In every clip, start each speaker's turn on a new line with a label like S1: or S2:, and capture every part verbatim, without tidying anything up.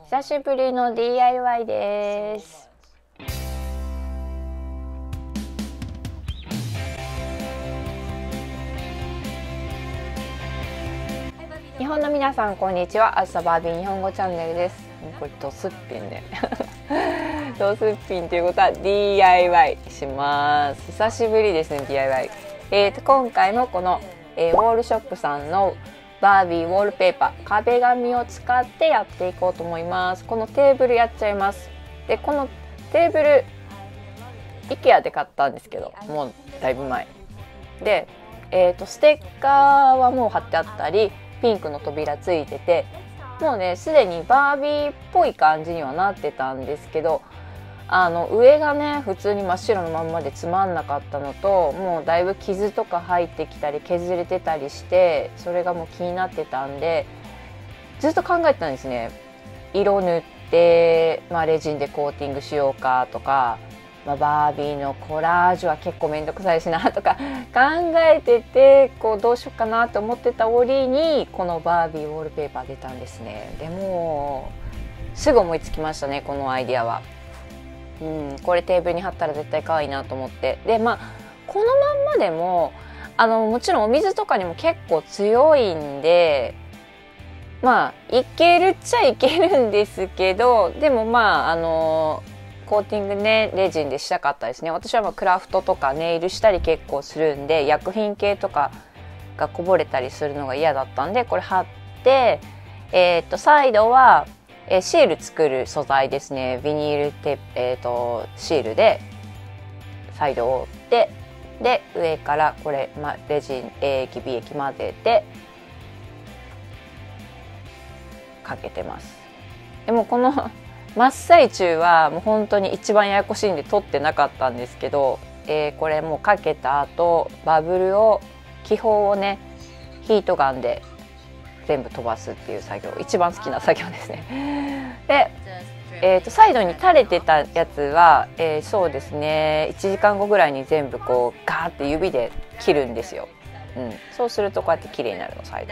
S1: 久しぶりの ディーアイワイ です。日本の皆さんこんにちは。あずさバービー日本語チャンネルです。これドスッピンねドスッピンということは ディーアイワイ します。久しぶりですね ディーアイワイ。えーと今回もこの、えー、ウォールショップさんのバービーウォールペーパー壁紙を使ってやっていこうと思います。このテーブルやっちゃいます。でこのテーブル IKEA で買ったんですけど、もうだいぶ前で、えーとステッカーはもう貼ってあったり、ピンクの扉ついてて、もうねすでにバービーっぽい感じにはなってたんですけど、あの上がね普通に真っ白のまんまでつまんなかったのと、もうだいぶ傷とか入ってきたり削れてたりして、それがもう気になってたんでずっと考えてたんですね。色塗って、まあ、レジンでコーティングしようかとか、まあ、バービーのコラージュは結構めんどくさいしなとか考えてて、こうどうしようかなと思ってた折にこのバービーウォールペーパー出たんですね。でもすぐ思いつきましたね、このアイディアは。うん、これテーブルに貼ったら絶対可愛いなと思って、でまあこのまんまでもあのもちろんお水とかにも結構強いんで、まあいけるっちゃいけるんですけど、でもまああのコーティングねレジンでしたかったですね。私はまあクラフトとかネイルしたり結構するんで、薬品系とかがこぼれたりするのが嫌だったんで、これ貼って、えー、っとサイドはえー、シール作る素材ですね。ビニールテープ、えー、とシールでサイドを折って、で上からこれ、ま、レジン A 液 B 液混ぜてかけてます。でもこの真っ最中はもう本当に一番ややこしいんで撮ってなかったんですけど、えー、これもうかけた後バブルを気泡をねヒートガンで全部飛ばすっていう作業、一番好きな作業ですね。で、えー、とサイドに垂れてたやつは、えー、そうですねいちじかんごぐらいに全部こうガーって指で切るんですよ。うん、そうするとこうやって綺麗になるの、サイド。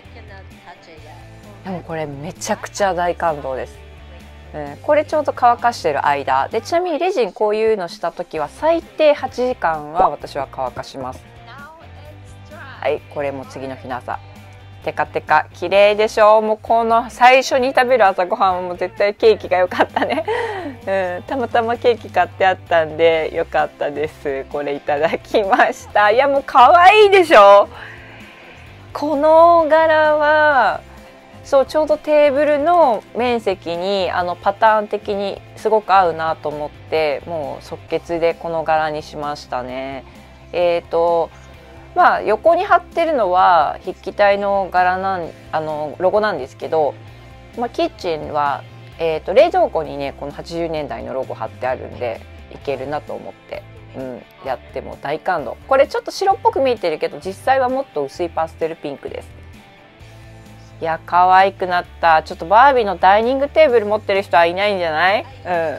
S1: でもこれめちゃくちゃ大感動です。うん、これちょうど乾かしてる間で、ちなみにレジンこういうのした時は最低はちじかんは私は乾かします。はい、これも次の日の朝テカテカ綺麗でしょう。もうこの最初に食べる朝ごはんはもう絶対ケーキが良かったね、うん、たまたまケーキ買ってあったんで良かったです。これいただきました。いやもう可愛いでしょ。この柄はそうちょうどテーブルの面積にあのパターン的にすごく合うなと思って、もう即決でこの柄にしましたね。えーとまあ横に貼ってるのは筆記体の柄なんあのロゴなんですけど、まあ、キッチンは、えー、と冷蔵庫にねこのはちじゅうねんだいのロゴ貼ってあるんでいけるなと思って、うん、やっても大感動。これちょっと白っぽく見えてるけど実際はもっと薄いパステルピンクです。いや可愛くなった。ちょっとバービーのダイニングテーブル持ってる人はいないんじゃない？うん、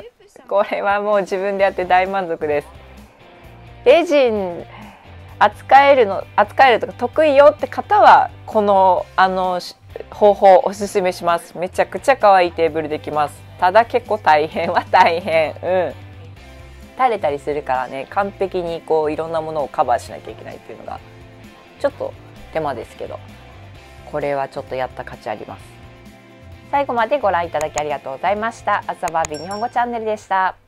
S1: これはもう自分でやって大満足です。レジン扱えるの扱えるとか得意よって方はこのあの方法おすすめします。めちゃくちゃ可愛いテーブルできます。ただ結構大変は大変、うん、垂れたりするからね、完璧にこういろんなものをカバーしなきゃいけないっていうのがちょっと手間ですけど、これはちょっとやった価値あります。最後までご覧いただきありがとうございました。あずさバービー日本語チャンネルでした。